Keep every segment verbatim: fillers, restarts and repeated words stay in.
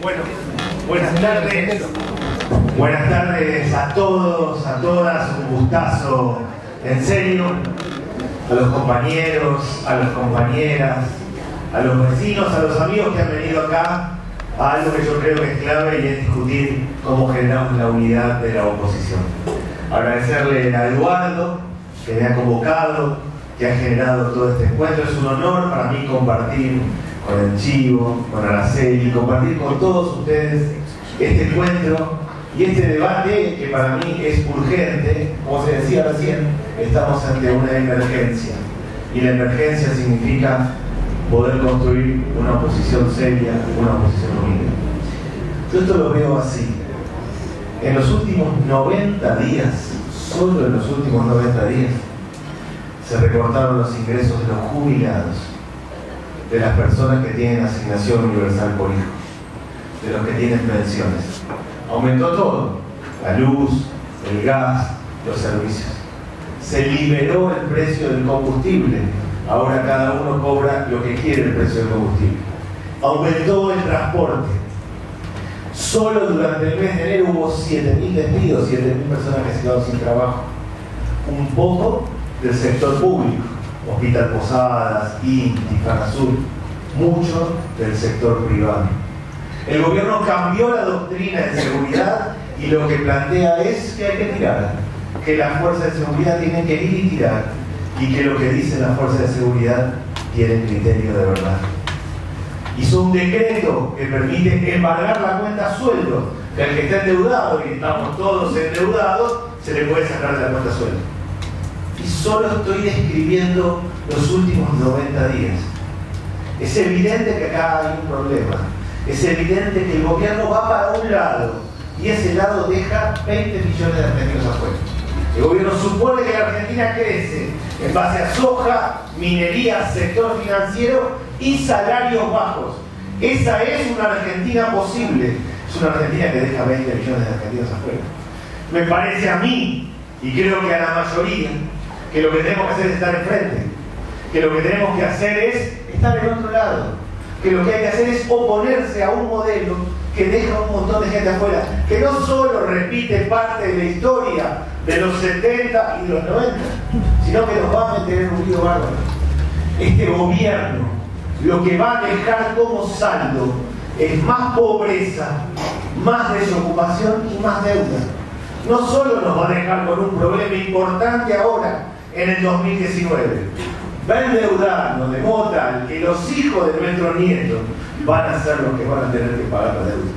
Bueno, buenas tardes. Buenas tardes a todos, a todas. Un gustazo, en serio. A los compañeros, a las compañeras, a los vecinos, a los amigos que han venido acá a algo que yo creo que es clave y es discutir cómo generamos la unidad de la oposición. Agradecerle a Eduardo que me ha convocado, que ha generado todo este encuentro. Es un honor para mí compartir con el Chivo, con Araceli, compartir con todos ustedes este encuentro y este debate que para mí es urgente. Como se decía recién, estamos ante una emergencia y la emergencia significa poder construir una oposición seria, una oposición unida. Yo esto lo veo así. En los últimos noventa días, solo en los últimos noventa días, se recortaron los ingresos de los jubilados, de las personas que tienen asignación universal por hijo, de los que tienen pensiones. Aumentó todo, la luz, el gas, los servicios. Se liberó el precio del combustible. Ahora cada uno cobra lo que quiere el precio del combustible. Aumentó el transporte. Solo durante el mes de enero hubo siete mil despidos, siete mil personas que se quedaron sin trabajo. Un poco del sector público, Hospital Posadas, I N T I, FANASUR, mucho del sector privado. El gobierno cambió la doctrina de seguridad y lo que plantea es que hay que tirar, que las fuerzas de seguridad tienen que ir y tirar, y que lo que dicen las fuerzas de seguridad tienen criterio de verdad. Hizo un decreto que permite embargar la cuenta sueldo, que al que está endeudado, y estamos todos endeudados, se le puede sacar de la cuenta sueldo. Y solo estoy describiendo los últimos noventa días. Es evidente que acá hay un problema. Es evidente que el gobierno va para un lado y ese lado deja veinte millones de argentinos afuera. El gobierno supone que la Argentina crece en base a soja, minería, sector financiero y salarios bajos. Esa es una Argentina posible. Es una Argentina que deja veinte millones de argentinos afuera. Me parece a mí, y creo que a la mayoría, que lo que tenemos que hacer es estar enfrente. Que lo que tenemos que hacer es estar en otro lado. Que lo que hay que hacer es oponerse a un modelo que deja un montón de gente afuera, que no solo repite parte de la historia de los setenta y de los noventa, sino que nos va a meter en un lío bárbaro. Este gobierno lo que va a dejar como saldo es más pobreza, más desocupación y más deuda. No solo nos va a dejar con un problema importante ahora, en el dos mil diecinueve, va a endeudarnos de modo tal que los hijos de nuestros nietos van a ser los que van a tener que pagar la deuda.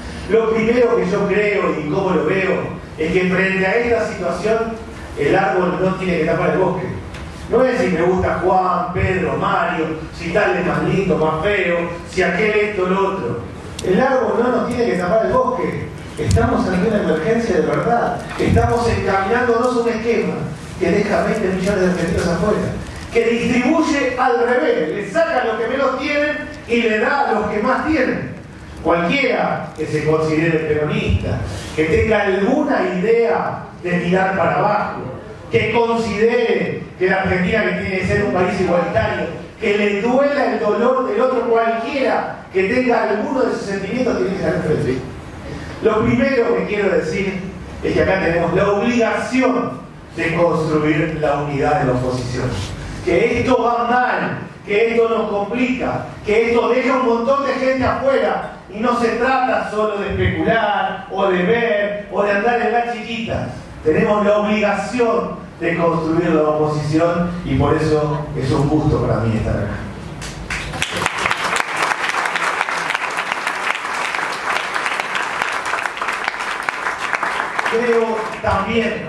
Lo primero que yo creo y cómo lo veo es que frente a esta situación el árbol no tiene que tapar el bosque. No es si me gusta Juan, Pedro, Mario, si tal es más lindo, más feo, si aquel esto, lo otro. El árbol no nos tiene que tapar el bosque. Estamos ante una emergencia de verdad. Estamos encaminándonos a un esquema que deja veinte millones de argentinos afuera, que distribuye al revés, le saca a los que menos tienen y le da a los que más tienen. Cualquiera que se considere peronista, que tenga alguna idea de mirar para abajo, que considere que la Argentina que tiene que ser un país igualitario, que le duela el dolor del otro, cualquiera que tenga alguno de sus sentimientos tiene que estar enfrente. Lo primero que quiero decir es que acá tenemos la obligación de construir la unidad de la oposición. Que esto va mal, que esto nos complica, que esto deja un montón de gente afuera y no se trata solo de especular o de ver o de andar en la chiquita. Tenemos la obligación de construir la oposición y por eso es un gusto para mí estar acá. Creo también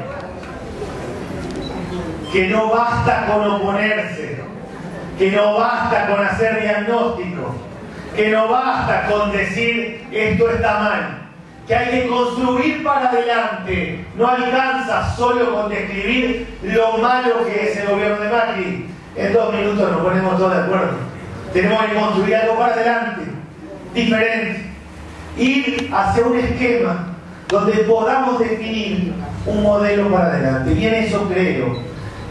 que no basta con oponerse, que no basta con hacer diagnóstico, que no basta con decir esto está mal, que hay que construir para adelante. No alcanza solo con describir lo malo que es el gobierno de Macri. En dos minutos nos ponemos todos de acuerdo. Tenemos que construir algo para adelante, diferente, ir hacia un esquema donde podamos definir un modelo para adelante. Y en eso creo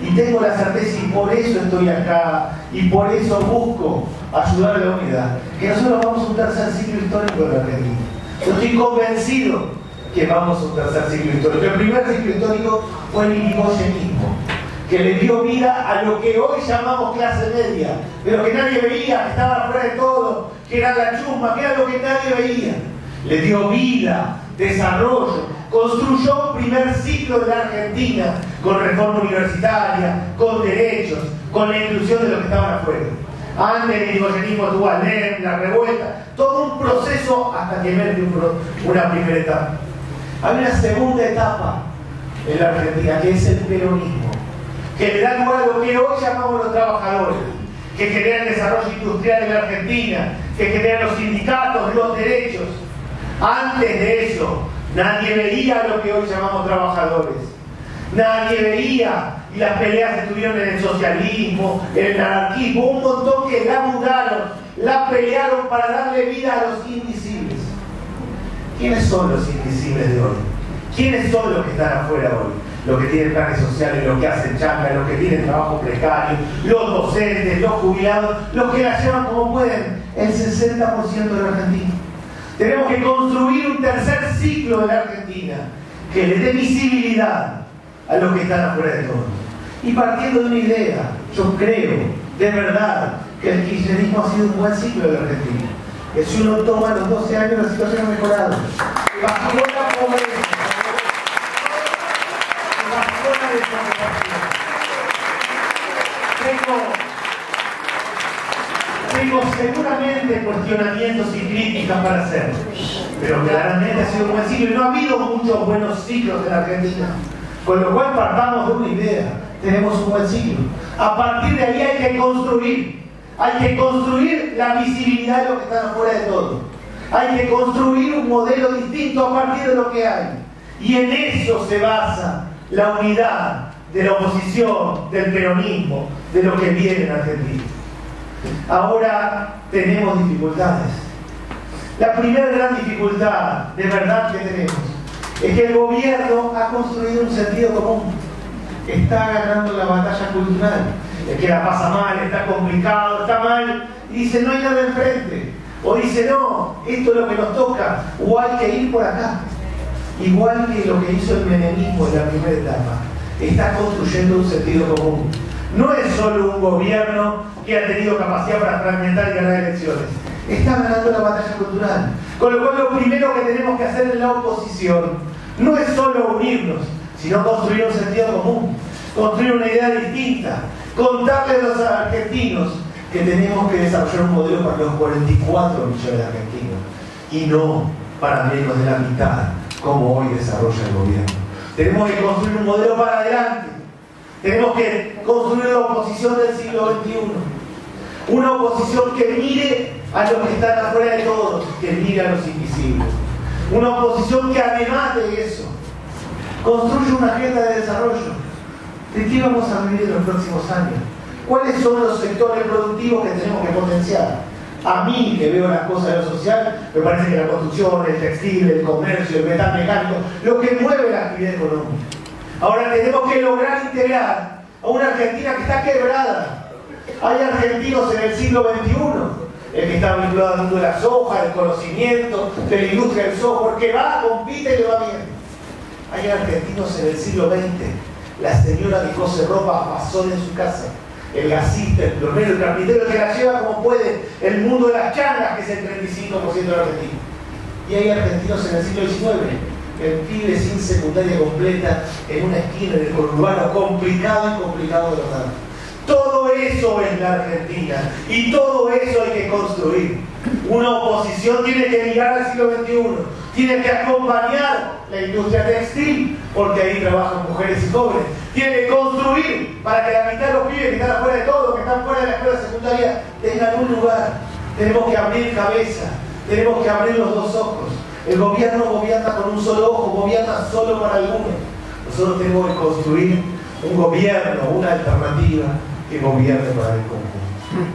Y tengo la certeza, y por eso estoy acá, y por eso busco ayudar a la unidad, que nosotros vamos a un tercer ciclo histórico de la Argentina. Yo estoy convencido que vamos a un tercer ciclo histórico. El primer ciclo histórico fue el irigoyenismo, que le dio vida a lo que hoy llamamos clase media, pero que nadie veía, que estaba fuera de todo, que era la chusma, que era lo que nadie veía. Le dio vida, desarrollo, construyó un primer ciclo de la Argentina con reforma universitaria, con derechos, con la inclusión de los que estaban afuera. Antes del irigoyenismo tuvo Alem, la revuelta, todo un proceso hasta que emerge una primera etapa. Hay una segunda etapa en la Argentina, que es el peronismo, que le da lugar a lo que hoy llamamos los trabajadores, que genera el desarrollo industrial en la Argentina, que genera los sindicatos, los derechos. Antes de eso, nadie veía lo que hoy llamamos trabajadores. Nadie veía, y las peleas estuvieron en el socialismo, en el anarquismo, un montón que la mudaron, la pelearon para darle vida a los invisibles. ¿Quiénes son los invisibles de hoy? ¿Quiénes son los que están afuera hoy? Los que tienen planes sociales, los que hacen changa, los que tienen trabajo precario, los docentes, los jubilados, los que la llevan como pueden, el sesenta por ciento de la Argentina. Tenemos que construir un tercer ciclo de la Argentina que le dé visibilidad a los que están afuera de todo. Y partiendo de una idea, yo creo, de verdad, que el kirchnerismo ha sido un buen ciclo de la Argentina. Que si uno toma los doce años, la situación ha mejorado. Bajó la pobreza, bajó la desocupación. Tengo, tengo seguramente cuestionamientos y críticas para hacer, pero claramente ha sido un buen ciclo y no ha habido muchos buenos ciclos en la Argentina. Con lo cual partamos de una idea, tenemos un buen ciclo. A partir de ahí hay que construir, hay que construir la visibilidad de los que están afuera de todo. Hay que construir un modelo distinto a partir de lo que hay. Y en eso se basa la unidad de la oposición, del peronismo, de lo que viene en Argentina. Ahora tenemos dificultades. La primera gran dificultad, de verdad, que tenemos, es que el gobierno ha construido un sentido común. Está ganando la batalla cultural. El que la pasa mal, está complicado, está mal, y dice no hay nada enfrente. O dice no, esto es lo que nos toca, o hay que ir por acá. Igual que lo que hizo el menemismo en la primera etapa. Está construyendo un sentido común. No es solo un gobierno que ha tenido capacidad para fragmentar y ganar elecciones. Está ganando la batalla cultural. Con lo cual lo primero que tenemos que hacer en la oposición no es solo unirnos, sino construir un sentido común, construir una idea distinta, contarle a los argentinos que tenemos que desarrollar un modelo para los cuarenta y cuatro millones de argentinos y no para menos de la mitad, como hoy desarrolla el gobierno. Tenemos que construir un modelo para adelante. Tenemos que construir la oposición del siglo veintiuno. Una oposición que mire a los que están afuera de todos, que mire a los invisibles. Una oposición que además de eso construye una agenda de desarrollo. ¿De qué vamos a vivir en los próximos años? ¿Cuáles son los sectores productivos que tenemos que potenciar? A mí, que veo las cosas de lo social, me parece que la construcción, el textil, el comercio, el metal mecánico, lo que mueve la actividad económica. Ahora tenemos que lograr integrar a una Argentina que está quebrada. Hay argentinos en el siglo veintiuno, el que está vinculado al mundo de la soja, del conocimiento, de la industria del software, que va, compite y le va bien. Hay argentinos en el siglo veinte, la señora que cose ropa a sol en su casa, el gasista, el plomero, el carpintero, que la lleva como puede, el mundo de las changas, que es el treinta y cinco por ciento de la Argentina. Y hay argentinos en el siglo diecinueve, el pibe sin secundaria completa, en una esquina del conurbano, complicado y complicado de lograr. Todo eso es la Argentina y todo eso hay que construir. Una oposición tiene que mirar al siglo veintiuno, tiene que acompañar la industria textil, porque ahí trabajan mujeres y jóvenes. Tiene que construir para que la mitad de los pibes que están afuera de todo, que están fuera de la escuela secundaria, tengan un lugar. Tenemos que abrir cabeza, tenemos que abrir los dos ojos. El gobierno gobierna con un solo ojo, gobierna solo para algunos. Nosotros tenemos que construir un gobierno, una alternativa que gobierne para el conjunto.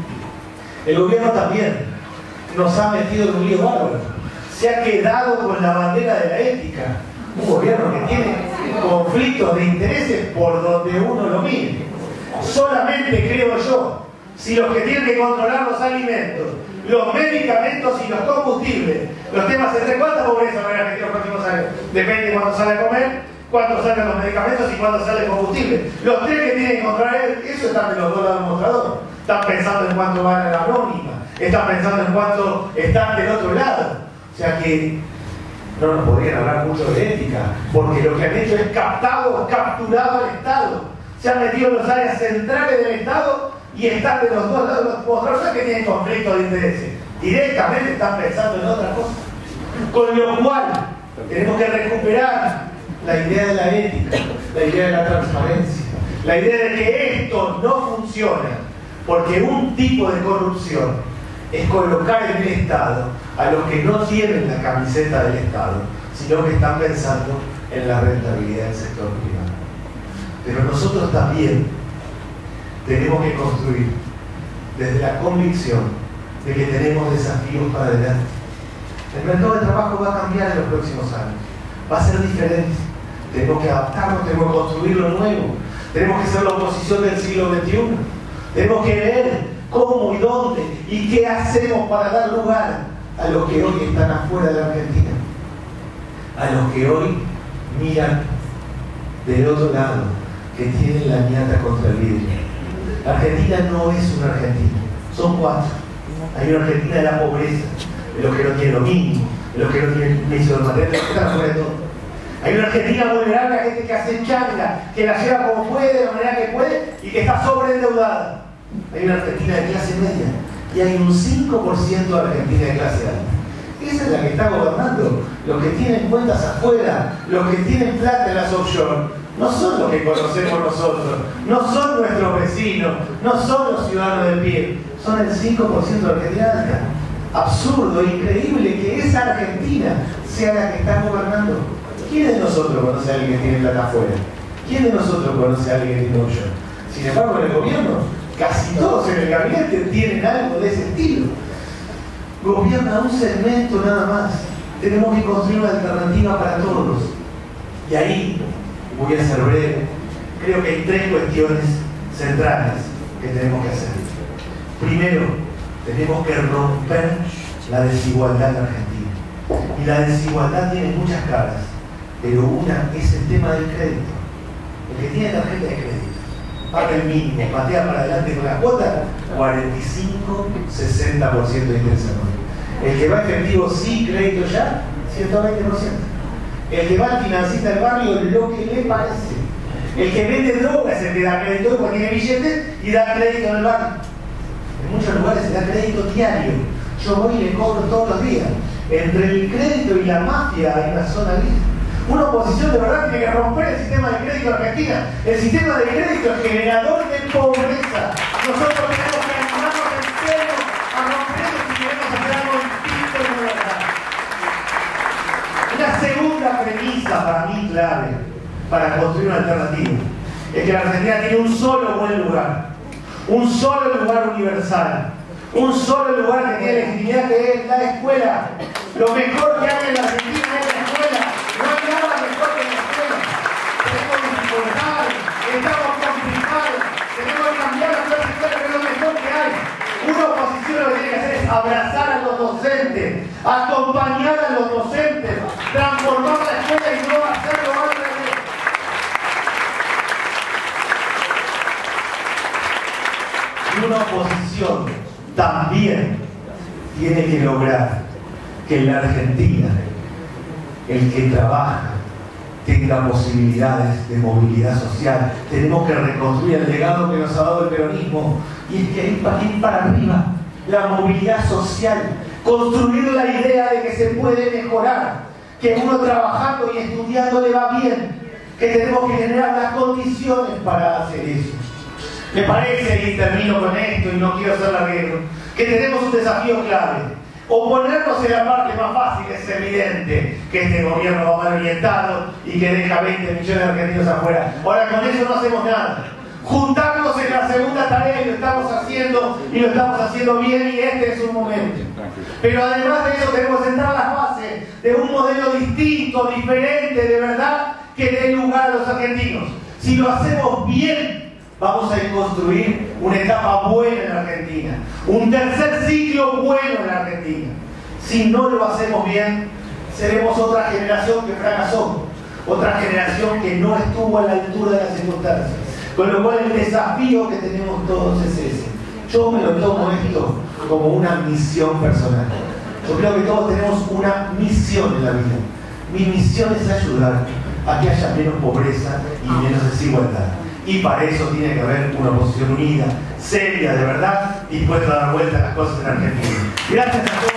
El gobierno también nos ha metido en un lío bárbaro. Se ha quedado con la bandera de la ética. Un gobierno que tiene conflictos de intereses por donde uno lo mire. Solamente creo yo, si los que tienen que controlar los alimentos, los medicamentos y los combustibles, los temas entre cuánta pobreza va a haber en Argentina en los próximos años, depende de cuándo sale a comer, cuánto salen los medicamentos y cuándo sale el combustible. Los tres que tienen que controlar eso están de los dos lados del mostrador. Están pensando en cuánto van a la anónima, están pensando en cuánto están del otro lado. O sea que no nos podrían hablar mucho de ética, porque lo que han hecho es captado, capturado al Estado. Se han metido en las áreas centrales del Estado y están de los dos lados de los mostradores que tienen conflicto de intereses. Directamente están pensando en otra cosa. Con lo cual, tenemos que recuperar la idea de la ética, la idea de la transparencia, la idea de que esto no funciona, porque un tipo de corrupción es colocar en el Estado a los que no tienen la camiseta del Estado, sino que están pensando en la rentabilidad del sector privado. Pero nosotros también tenemos que construir desde la convicción de que tenemos desafíos para adelante. El mercado de trabajo va a cambiar en los próximos años, va a ser diferente. Tenemos que adaptarnos, tenemos que construir lo nuevo, tenemos que ser la oposición del siglo veintiuno, tenemos que ver cómo y dónde y qué hacemos para dar lugar a los que hoy están afuera de la Argentina, a los que hoy miran del otro lado, que tienen la ñata contra el vidrio. La Argentina no es una Argentina, son cuatro. Hay una Argentina de la pobreza, de los que no tienen lo mínimo, de los que no tienen inicio de material, de los que están afuera de todo. Hay una Argentina vulnerable a gente que hace changa, que la lleva como puede, de la manera que puede y que está sobreendeudada. Hay una Argentina de clase media y hay un cinco por ciento de Argentina de clase alta. Esa es la que está gobernando. Los que tienen cuentas afuera, los que tienen plata en las offshore, no son los que conocemos nosotros, no son nuestros vecinos, no son los ciudadanos de pie, son el cinco por ciento de Argentina alta. Absurdo, increíble que esa Argentina sea la que está gobernando. ¿Quién de nosotros conoce a alguien que tiene plata afuera? ¿Quién de nosotros conoce a alguien que tiene offshore? Sin embargo, en el gobierno, casi todos en el gabinete tienen algo de ese estilo. Gobierna un segmento nada más. Tenemos que construir una alternativa para todos. Y ahí, voy a ser breve, creo que hay tres cuestiones centrales que tenemos que hacer. Primero, tenemos que romper la desigualdad en Argentina. Y la desigualdad tiene muchas caras, pero una es el tema del crédito. El que tiene tarjeta de crédito paga el mínimo, patea para adelante con la cuota, cuarenta y cinco a sesenta por ciento de interés anual. El que va efectivo sí, crédito ya, ciento veinte por ciento. El que va al financista del barrio, lo que le parece. El que vende droga es el que da crédito porque tiene billetes y da crédito en el barrio. En muchos lugares se da crédito diario. Yo voy y le cobro todos los días. Entre el crédito y la mafia hay una zona gris. Una oposición de verdad tiene que romper el sistema de crédito en Argentina. El sistema de crédito es generador de pobreza. Nosotros tenemos que animarnos en serio a romper eso si queremos hacer algo distinto de verdad. Una segunda premisa para mí clave para construir una alternativa es que la Argentina tiene un solo buen lugar, un solo lugar universal, un solo lugar que tiene legitimidad, que es la escuela. Lo mejor que hay en la Argentina es la escuela. No hay nada mejor que la escuela. Tenemos que importar, estamos complicados, tenemos que cambiar la clase escuela, que es lo mejor que hay. Una oposición lo que tiene que hacer es abrazar a los docentes, acompañar a los docentes, transformar la escuela y no hacerlo al revés. Y una oposición también tiene que lograr que en la Argentina el que trabaja tenga posibilidades de movilidad social. Tenemos que reconstruir el legado que nos ha dado el peronismo, y es que hay para ir para arriba, la movilidad social, construir la idea de que se puede mejorar, que uno trabajando y estudiando le va bien, que tenemos que generar las condiciones para hacer eso. Me parece, y termino con esto y no quiero hacer larguero, que tenemos un desafío clave. O ponernos en la parte más fácil, es evidente que este gobierno va mal orientado y que deja veinte millones de argentinos afuera. Ahora con eso no hacemos nada. Juntarnos en la segunda tarea, y lo estamos haciendo, y lo estamos haciendo bien, y este es un momento. Pero además de eso tenemos que sentar las bases de un modelo distinto, diferente, de verdad, que dé lugar a los argentinos. Si lo hacemos bien, vamos a construir una etapa buena en Argentina, un tercer ciclo bueno en Argentina. Si no lo hacemos bien, seremos otra generación que fracasó, otra generación que no estuvo a la altura de las circunstancias. Con lo cual el desafío que tenemos todos es ese. Yo me lo tomo esto como una misión personal. Yo creo que todos tenemos una misión en la vida. Mi misión es ayudar a que haya menos pobreza y menos desigualdad. Y para eso tiene que haber una oposición unida, seria, de verdad, dispuesta a dar vuelta a las cosas en Argentina. Gracias a todos.